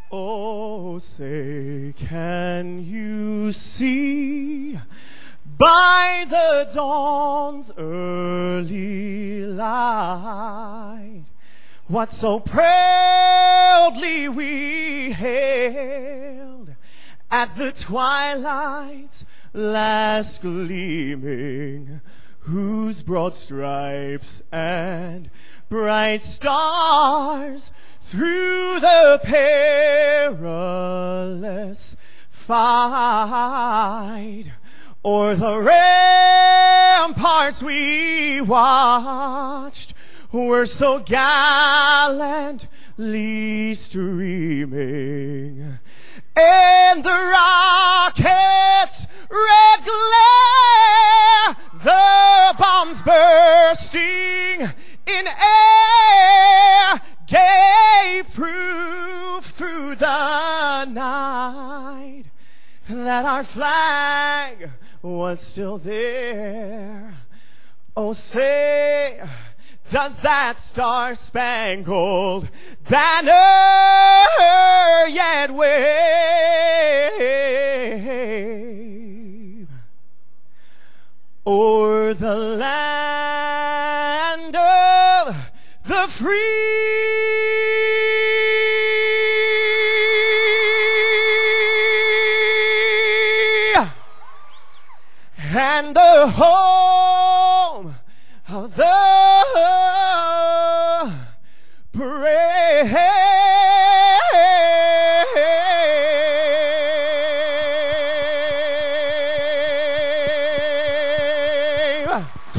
Oh, say, can you see by the dawn's early light what so proudly we hailed at the twilight's last gleaming, whose broad stripes and bright stars through the perilous fight o'er the ramparts we watched were so gallantly streaming, and the rockets' red glare, the bombs bursting in air, gave proof through the night that our flag was still there. Oh, say, does that star-spangled banner yet wave o'er the land of the free and the whole